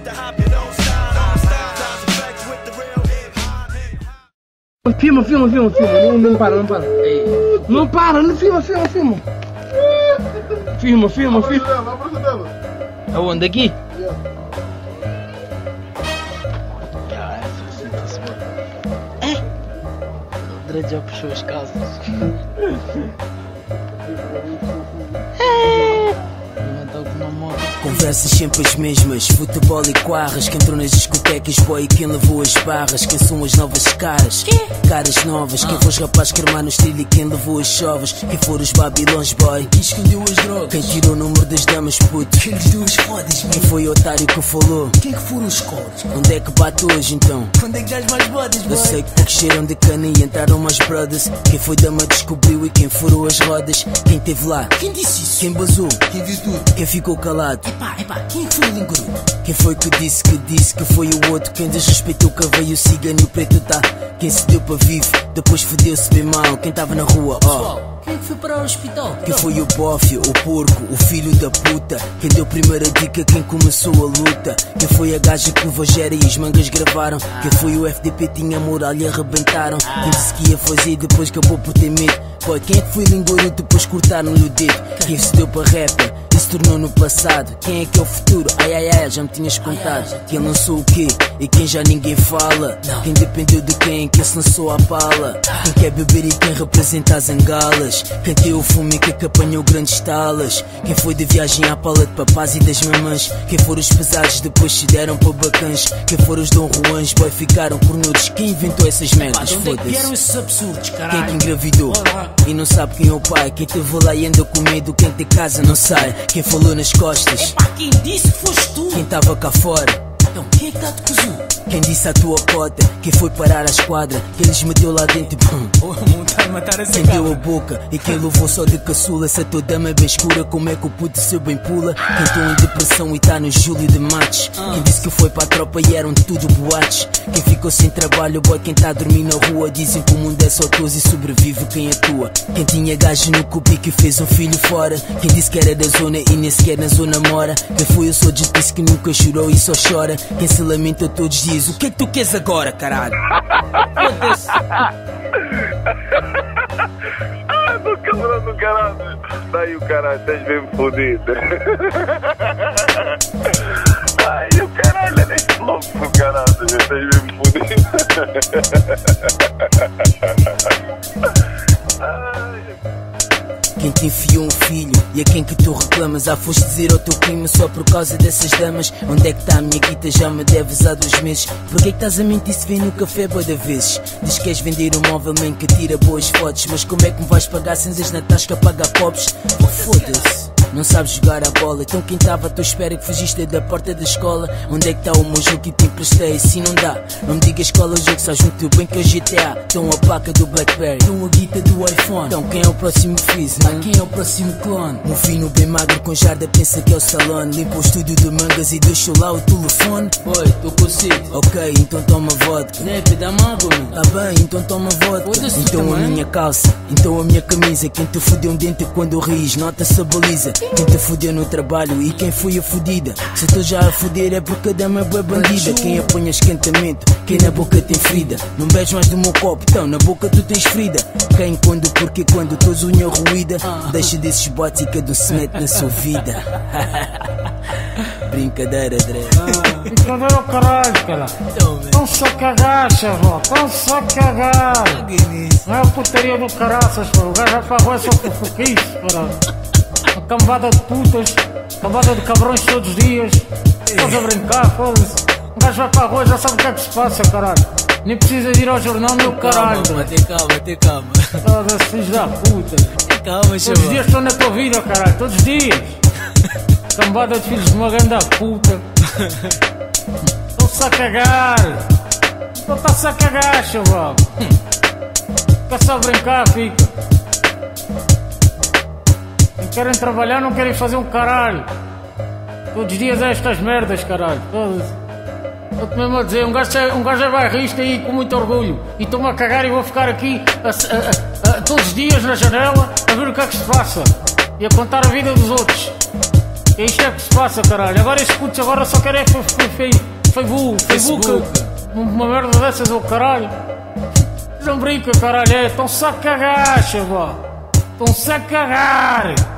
Filma, não para. Não para, não filma. Filma. Aonde? Aqui? O Dredd já puxou as calças. Conversas sempre as mesmas, futebol e quarras. Quem entrou nas discotecas, boy, e quem levou as barras. Quem são as novas caras? Caras novas. Quem foi os rapazes que armaram o estilo e quem levou as chovas? Quem foram os babilões, boy? Quem escondeu as drogas? Quem tirou o número das damas, puto? Quem lhes deu as fodas? Quem foi o otário que falou? Quem que foram os colos? Onde é que bate hoje então? Onde é que dás mais bodas, boy? Eu sei que porque cheiram de cana e entraram mais brothers. Quem foi dama descobriu e quem furou as rodas? Quem teve lá? Quem disse isso? Quem basou? Quem viu tudo? Quem ficou calado? Epá, quem é que foi o lingurudo? Quem foi que disse que foi o outro? Quem desrespeitou que veio o cigano e o preto tá? Quem se deu para vivo, depois fodeu-se bem mal. Quem tava na rua, quem é que foi para o hospital? Quem foi o bófio, o porco, o filho da puta? Quem deu primeira dica, quem começou a luta? Quem foi a gaja que o Vogera e os mangas gravaram? Quem foi o FDP, tinha moral e arrebentaram? Quem disse que ia fazer e depois acabou por ter medo? Boy, quem é que foi lingurudo depois cortaram-lhe o dedo? Quem se deu para rapper e se tornou no passado? Quem é que é o futuro? Ai, já me tinhas contado. Quem lançou o quê? E quem já ninguém fala? Quem dependeu de quem se lançou à bala? Quem quer beber e quem representa as angalas? Quem tem o fumo e que apanhou grandes talas? Quem foi de viagem à pala de papás e das mamãs? Quem foram os pesados depois se deram para bacãs? Quem foram os Dom Juans, boy, ficaram cornudos? Quem inventou essas merdas? Foda-se. Vieram esses absurdos, caralho? Quem é que engravidou? E não sabe quem é o pai? Quem teve lá e anda com medo? Quem tem casa não sai? Quem falou nas costas? Epá, quem disse que foste tu? Quem tava cá fora? Então, quem é que tá de cozu? Quem disse a tua cota? Quem foi parar a esquadra? Quem lhes meteu lá dentro? Quem deu a boca? E quem louvou só de caçula? Essa tua dama é bem escura, como é que o puto seu bem pula? Quem estou em depressão e tá no Júlio de Matos? Quem disse que foi para a tropa e eram tudo boates? Quem ficou sem trabalho, boy, quem tá a dormir na rua? Dizem que o mundo é só todos e sobrevive quem atua. Quem tinha gajo no cupico e fez um filho fora? Quem disse que era da zona e nem sequer na zona mora? Quem foi o só disse que nunca chorou e só chora? Quem se lamenta todos os dias? O que é que tu queres agora, caralho? Foda-se. Do cabrão do caralho. Daí o caralho, estás mesmo fodido. Ai, o caralho, é este louco do caralho, estás mesmo fodido. Quem te enfiou um filho e a quem que tu reclamas? Foste dizer ao teu crime só por causa dessas damas? Onde é que tá a minha guita? Já me deves há 2 meses. Porquê que estás a mentir se vem no café boa de vezes? Diz que queres vender um móvel man que tira boas fotos, mas como é que me vais pagar cinzas na tasca, pagar pobres? Foda-se. Não sabes jogar a bola, então quem estava à tua espera que fugiste da porta da escola? Onde é que está o meu jogo que te emprestei? Assim não dá, não me digas qual é o jogo, sabes muito bem que é o GTA. Então a placa do Blackberry, então a guita do iPhone. Então quem é o próximo Fizz, né? Quem é o próximo clone? Um fino bem magro com jarda pensa que é o salão. Limpa o estúdio de mangas e deixou lá o telefone. Oi, tô com sede. Ok, então toma vodka. Nepe, dá-me água, mano. Tá bem, então toma vodka. Então a minha calça, então a minha camisa. Quem te fudeu um dente quando ris, nota-se a baliza. Quem te fudeu no trabalho e quem foi a fudida? Se estou já a fuder é porque a dama é boa bandida. Quem apanha esquentamento, quem na boca tem ferida. Não bebes mais do meu copo, então na boca tu tens ferida. Quem, quando, porquê, quando, todos unha ruída. Deixa desses botes e cada um se mete na sua vida. Brincadeira, Dré. Brincadeira ao caralho, cara. Estão só cagar, chavó. Estão só cagar. Não é a putaria do caraças, pô. O gajo vai para a rua é só fofoquice, caralho. Uma cambada de putas, cambada de cabrões todos os dias. Estás a brincar, foda-se. Um gajo vai para a rua e já sabe o que é que se passa, caralho. Nem precisa de ir ao jornal, meu caralho. Tem calma. Foda-se, filhos da puta. Calma, todos os dias estão na tua vida, caralho. Todos os dias. Cambada de filhos de uma grande puta. Estão-se a cagar. Estão-se a cagar, chaval. Quer só brincar, fica. Não querem trabalhar, não querem fazer um caralho. Todos os dias é estas merdas, caralho. Estou-te mesmo a dizer, um gajo é bairrista aí com muito orgulho. E estou-me a cagar e vou ficar aqui todos os dias na janela a ver o que é que se passa. E a contar a vida dos outros. Isto é que se passa, caralho. Agora estes putos agora só querem Facebook. Uma merda dessas, oh caralho. Não brinca, caralho. Estão-se a cagar, chaval. Estão-se a cagar.